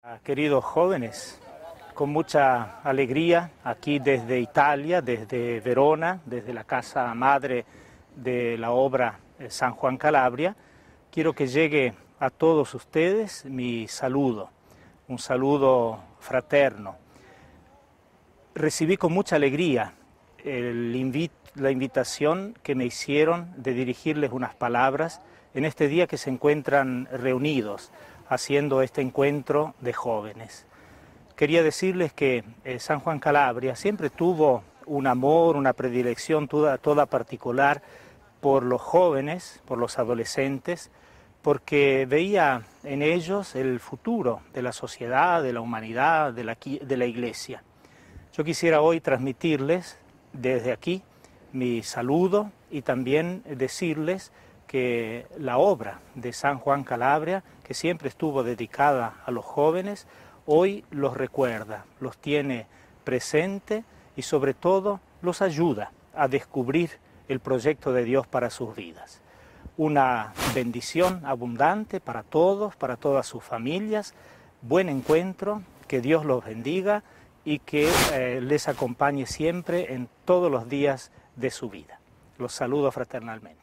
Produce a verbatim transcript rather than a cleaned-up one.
Ah, queridos jóvenes, con mucha alegría aquí desde Italia, desde Verona, desde la casa madre de la obra San Juan Calabria, quiero que llegue a todos ustedes mi saludo, un saludo fraterno. Recibí con mucha alegría el invit la invitación que me hicieron de dirigirles unas palabras en este día que se encuentran reunidos haciendo este encuentro de jóvenes. Quería decirles que eh, San Juan Calabria siempre tuvo un amor, una predilección toda, toda particular por los jóvenes, por los adolescentes, porque veía en ellos el futuro de la sociedad, de la humanidad, de la, de la Iglesia. Yo quisiera hoy transmitirles desde aquí mi saludo y también decirles que la obra de San Juan Calabria, que siempre estuvo dedicada a los jóvenes, hoy los recuerda, los tiene presente y sobre todo los ayuda a descubrir el proyecto de Dios para sus vidas. Una bendición abundante para todos, para todas sus familias, buen encuentro, que Dios los bendiga y que eh, les acompañe siempre en todos los días de su vida. Los saludo fraternalmente.